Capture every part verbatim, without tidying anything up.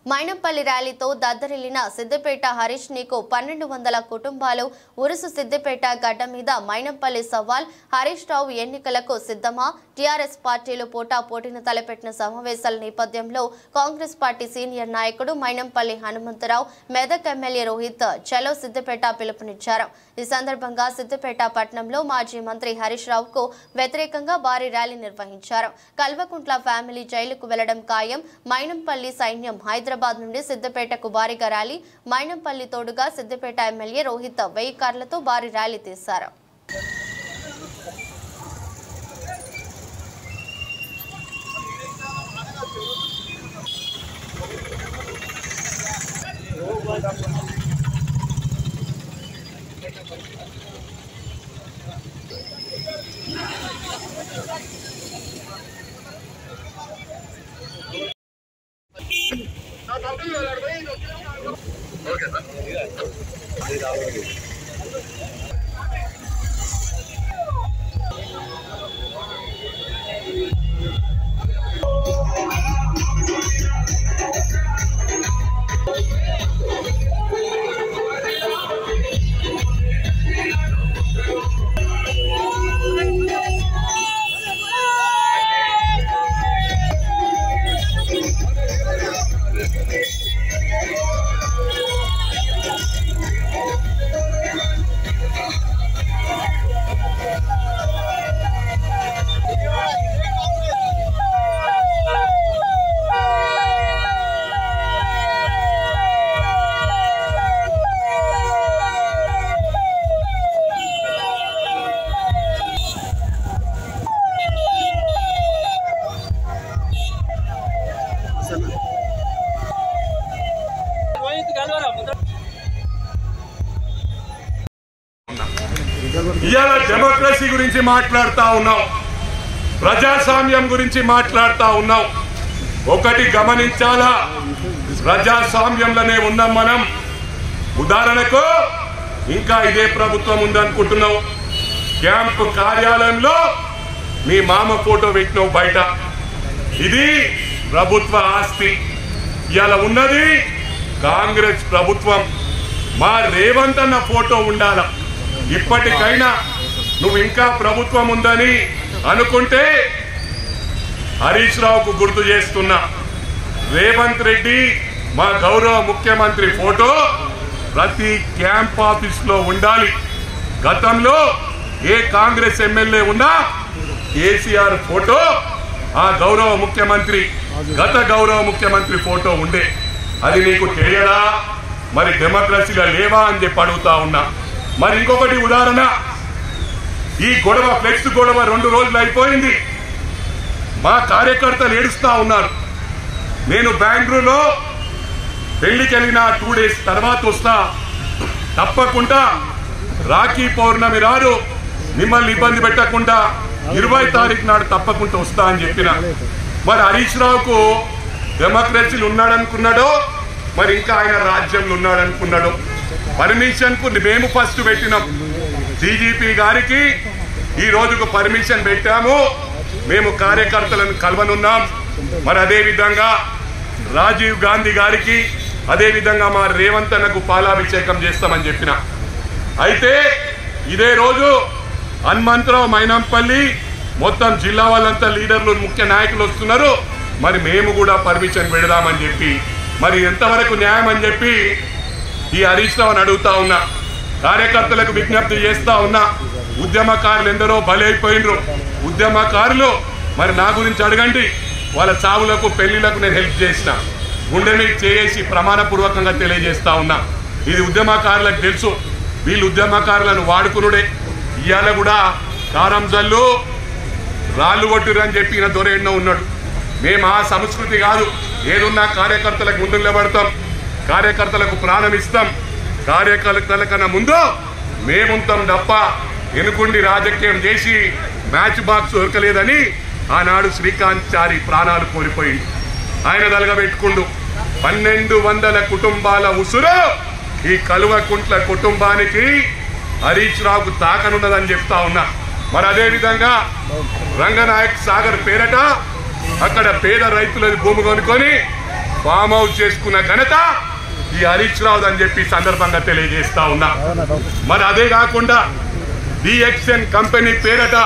మైనంపల్లి ర్యాలీతో దద్దరిల్లిన సిద్దిపేట హరీష్ నీకు పన్నెండు వందల కుటుంబాలు ఉరుసు సిద్దిపేట గడ్డ మీద మైనంపల్లి సవాల్ హరీష్ రావు ఎన్నికలకు సిద్ధమా టీఆర్ఎస్ పార్టీలు పోటా పోటీని తలపెట్టిన సమావేశాల నేపథ్యంలో కాంగ్రెస్ పార్టీ సీనియర్ నాయకుడు మైనంపల్లి హనుమంతరావు మెదక్ ఎమ్మెల్యే రోహిత్ చలో సిద్దిపేట పిలుపునిచ్చారు। ఈ సందర్భంగా సిద్దిపేట పట్టణంలో మాజీ మంత్రి హరీష్ రావుకు వ్యతిరేకంగా భారీ ర్యాలీ నిర్వహించారు। కల్వకుంట్ల ఫ్యామిలీ జైలుకు వెళ్లడం ఖాయం, మైనంపల్లి సైన్యం హైదరాబాద్ నుండి సిద్దిపేటకు భారీగా ర్యాలీ, మైనంపల్లి తోడుగా సిద్దిపేట ఎమ్మెల్యే రోహిత్ వెయ్యి కార్లతో భారీ ర్యాలీ తీశారు। ఇయాల డెమోక్రసీ గురించి మాట్లాడుతా ఉన్నాం, ప్రజాస్వామ్యం గురించి మాట్లాడుతా ఉన్నాం। ఒకటి గమనించాలా, ప్రజాస్వామ్యంలోనే ఉన్నాం మనం। ఉదాహరణకు ఇంకా ఇదే ప్రభుత్వం ఉందనుకుంటున్నాం, క్యాంపు కార్యాలయంలో మీ మామ ఫోటో పెట్టినావు బయట, ఇది ప్రభుత్వ ఆస్తి। ఇవాళ ఉన్నది కాంగ్రెస్ ప్రభుత్వం, మా రేవంత్ అన్న ఫోటో ఉండాల। ఇప్పటికైనా నువ్వు ఇంకా ప్రభుత్వం ఉందని అనుకుంటే హరీష్ రావుకు గుర్తు చేస్తున్నా, రేవంత్ రెడ్డి మా గౌరవ ముఖ్యమంత్రి ఫోటో ప్రతి క్యాంప్ ఆఫీస్ లో ఉండాలి। గతంలో ఏ కాంగ్రెస్ ఎమ్మెల్యే ఉన్నా కేసీఆర్ ఫోటో ఆ గౌరవ ముఖ్యమంత్రి గత గౌరవ ముఖ్యమంత్రి ఫోటో ఉండే, అది నీకు తెలియదా? మరి డెమోక్రసీగా లేవా అని చెప్పి అడుగుతా ఉన్నా। మరి ఇంకొకటి ఉదాహరణ, ఈ గొడవ ఫ్లెక్స్ గొడవ రెండు రోజులు అయిపోయింది, మా కార్యకర్తలు ఏడుస్తా ఉన్నారు। నేను బెంగళూరులో పెళ్లికి వెళ్ళిన టూ డేస్ తర్వాత వస్తా, తప్పకుండా రాఖీ పౌర్ణమి రారు మిమ్మల్ని ఇబ్బంది పెట్టకుండా ఇరవై తారీఖు నాడు తప్పకుండా వస్తా అని చెప్పిన। మరి హరీష్ రావుకు డెమోక్రసీలు ఉన్నాడనుకున్నాడో మరి ఇంకా ఆయన రాజ్యంలో ఉన్నాడనుకున్నాడో, పర్మిషన్ కు మేము ఫస్ట్ పెట్టినాం, డీజీపీ గారికి ఈ రోజుకు పర్మిషన్ పెట్టాము, మేము కార్యకర్తలను కలవనున్నాం। మరి అదే విధంగా రాజీవ్ గాంధీ గారికి అదే విధంగా మా రేవంత్ అన్నకు పాలాభిషేకం చేస్తామని చెప్పిన। అయితే ఇదే రోజు హనుమంతరావు మైనంపల్లి మొత్తం జిల్లా వాళ్ళంతా లీడర్లు ముఖ్య నాయకులు వస్తున్నారు, మరి మేము కూడా పర్మిషన్ పెడదామని చెప్పి, మరి ఎంతవరకు న్యాయం అని చెప్పి ఈ హరీష్ రావుని అడుగుతా ఉన్నా, కార్యకర్తలకు విజ్ఞప్తి చేస్తా ఉన్నా। ఉద్యమకారులు ఎందరో బలైపోయినరు, ఉద్యమకారులు మరి నా గురించి అడగండి, వాళ్ళ చావులకు పెళ్లిలకు నేను హెల్ప్ చేసిన, గుండె మీద చేసి ప్రమాణపూర్వకంగా తెలియజేస్తా ఉన్నా। ఇది ఉద్యమకారులకు తెలుసు, వీళ్ళు ఉద్యమకారులను వాడుకునుడే। ఇవాళ కూడా కారం జల్లు రాళ్ళు కొట్టురు అని చెప్పి ఈయన దొర ఎన్నో ఉన్నాడు। మేము ఆ సంస్కృతి కాదు, ఏదున్నా కార్యకర్తలకు ముందు నిలబడతాం, కార్యకర్తలకు ప్రాణం ఇస్తాం, కార్యకర్తల కన్నా ముందు మేముంటాం తప్ప ఎనుకుండి రాజకీయం చేసి మ్యాచ్ బాక్స్ దొరకలేదని ఆనాడు శ్రీకాంత్ చారి ప్రాణాలు కోల్పోయింది, ఆయన దలగబెట్టుకుండు। పన్నెండు వందల కుటుంబాల ఉసురు ఈ కల్వకుంట్ల కుటుంబానికి హరీష్ రావుకు తాకనున్నదని చెప్తా ఉన్నా। మరి అదే విధంగా రంగనాయక్ సాగర్ పేరట అక్కడ పేద రైతుల భూమి కొనుక్కొని ఫామ్ హౌస్ చేసుకున్న ఘనత ఈ హరీష్ రావు అని చెప్పి సందర్భంగా తెలియజేస్తా ఉన్నా. మరి అదే కాకుండా డిఎక్స్ఎన్ కంపెనీ పేరట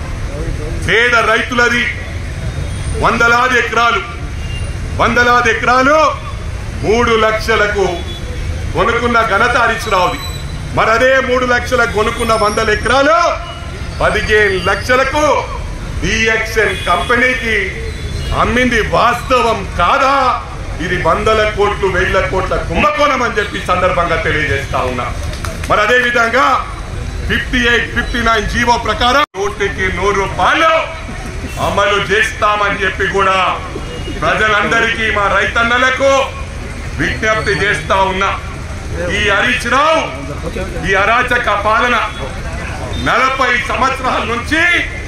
పేద రైతులది వందలాది ఎకరాలు వందలాది ఎకరాలు మూడు లక్షలకు కొనుక్కున్న ఘనత హరీష్ రావుది. మరి అదే మూడు లక్షలకు కొనుక్కున్న వందల ఎకరాలు పదిహేను లక్షలకు డిఎక్స్ఎన్ కంపెనీకి అమ్మింది వాస్తవం కాదా? ఇది వందల కోట్లు వేల కోట్ల కుంభకోణం అని చెప్పి సందర్భంగా తెలియజేస్తా ఉన్నా. మరి అదే విధంగా fifty eight fifty nine GO ప్రకారం నూటికి నూరు రూపాయలు అమలు చేస్తామని చెప్పి కూడా ప్రజలందరికీ మా రైతన్నలకు విజ్ఞప్తి చేస్తా ఉన్నా. ఈ హరీష్ రావు ఈ అరాచక పాలన నలభై సంవత్సరాల నుంచి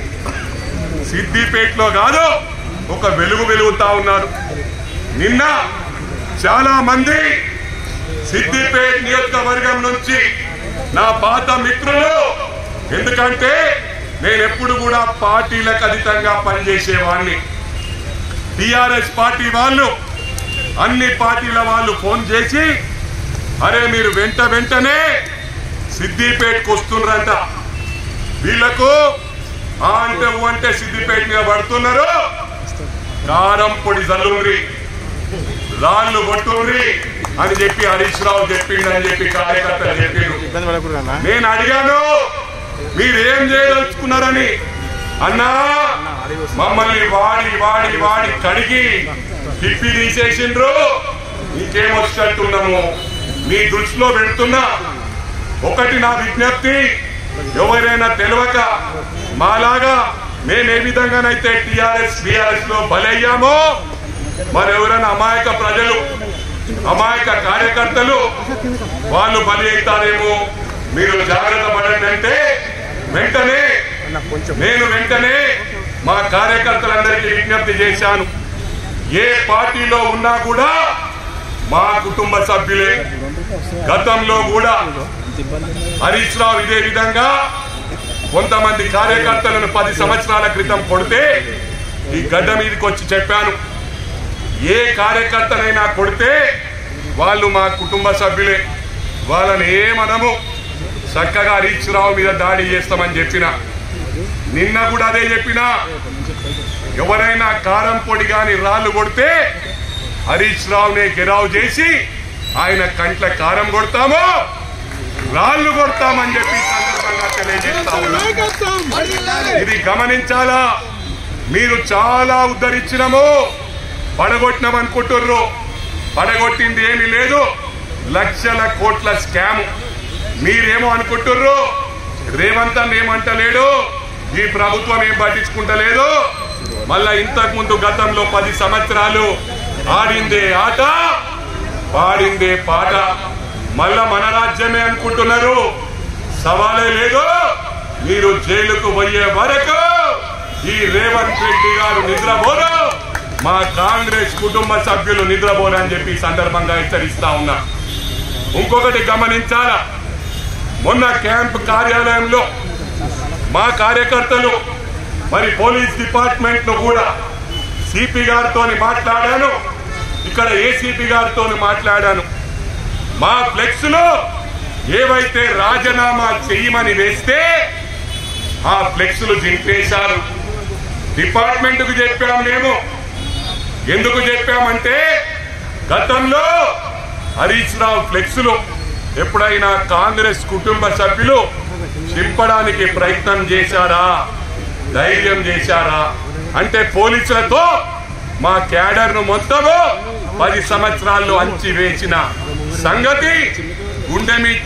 సిద్దిపేటలో కాదు ఒక వెలుగు వెలుగుతా ఉన్నారు. నిన్న చాలా మంది సిద్దిపేట నియోజకవర్గం నుంచి నా పాత మిత్రులు, ఎందుకంటే నేను ఎప్పుడు కూడా పార్టీలకు అతీతంగా పనిచేసేవాడిని. టిఆర్ఎస్ పార్టీ వాళ్ళు అన్ని పార్టీల వాళ్ళు ఫోన్ చేసి అరే మీరు వెంట వెంటనే సిద్దిపేటకు వస్తున్నారంట, వీళ్లకు ఆ అంటే ఊ అంటే సిద్దిపేట మీద పడుతున్నారు, కారం పొడి జల్లుండ్రి రాళ్ళు కొట్టుండ్రి అని చెప్పి హరీష్ రావు చెప్పిండని చెప్పి కార్యకర్తలు చెప్పిండ్రు. నేను అడిగాను మీరేం చేయదలుచుకున్నారని. అన్నా మమ్మల్ని వాడి వాడి వాడి కడిగి తిప్పి తీసేసిండ్రు, ఇంకేమొచ్చినట్టున్నాము మీ దృష్టిలో పెడుతున్నా. ఒకటి నా విజ్ఞప్తి, ఎవరైనా తెలియక మాలాగా మేము ఏ విధంగానైతే టిఆర్ఎస్ బిఆర్ఎస్ లో బలయ్యామో మరెవరైనా అమాయక ప్రజలు అమాయక కార్యకర్తలు వాళ్ళు బలి అవుతారేమో, మీరు జాగ్రత్త పడండి అంటే వెంటనే నేను వెంటనే మా కార్యకర్తలందరికీ విజ్ఞప్తి చేశాను. ఏ పార్టీలో ఉన్నా కూడా మా కుటుంబ సభ్యులే. గతంలో కూడా హరీష్ రావు ఇదే విధంగా కొంతమంది కార్యకర్తలను పది సంవత్సరాల క్రితం కొడితే ఈ గడ్డ మీదకి వచ్చి చెప్పాను, ఏ కార్యకర్తనైనా కొడితే వాళ్ళు మా కుటుంబ సభ్యులే, వాళ్ళని ఏమనము, చక్కగా హరీష్ రావు మీద దాడి చేస్తామని చెప్పిన. నిన్న కూడా అదే చెప్పిన, ఎవరైనా కారం పొడి గాని రాళ్ళు కొడితే హరీష్ రావునే గిరావు చేసి ఆయన కంట్ల కారం కొడతాము, రాళ్ళు కొడతామని చెప్పి సందర్భంగా తెలియజేస్తా ఉన్నా. ఇది గమనించాలా. మీరు చాలా ఉద్ధరించినము, పడగొట్టినాం అనుకుంటుర్రు, పడగొట్టింది ఏమీ లేదు, లక్షల కోట్ల స్కామ్. మీరేమో అనుకుంటుర్రు, రేవంత్ అన్న ఏమంటలేడు, ఈ ప్రభుత్వం ఏం పట్టించుకుంటలేదు, మళ్ళా ఇంతకు ముందు గతంలో పది సంవత్సరాలు ఆడిందే ఆట పాడిందే పాట, మళ్ళా మన రాజ్యమే అనుకుంటున్నారు. సవాలే లేదు, మీరు జైలుకు పోయే వరకు ఈ రేవంత్ రెడ్డి గారు నిద్రపోరు, మా కాంగ్రెస్ కుటుంబ సభ్యులు నిద్రపోరు అని చెప్పి సందర్భంగా హెచ్చరిస్తా ఉన్నా. ఇంకొకటి గమనించాలా, మొన్న క్యాంప్ కార్యాలయంలో మా కార్యకర్తలు మరి పోలీస్ డిపార్ట్మెంట్ ను కూడా సిపి గారితో మాట్లాడాను, ఇక్కడ ఏసీపీ గారితో మాట్లాడాను. మా ఫ్లెక్స్ లో ఏవైతే రాజీనామా చేయమని వేస్తే ఆ ఫ్లెక్స్ లు దింపేశారు. డిపార్ట్మెంట్ కు చెప్పాం మేము. ఎందుకు చెప్పామంటే గతంలో హరీష్ రావు ఫ్లెక్స్ లు ఎప్పుడైనా కాంగ్రెస్ కుటుంబ సభ్యులు చింపడానికి ప్రయత్నం చేశారా, ధైర్యం చేశారా అంటే పోలీసులతో మా క్యాడర్ ను మొత్తము పది సంవత్సరాల్లో అంచి వేసిన సంగతి గుండె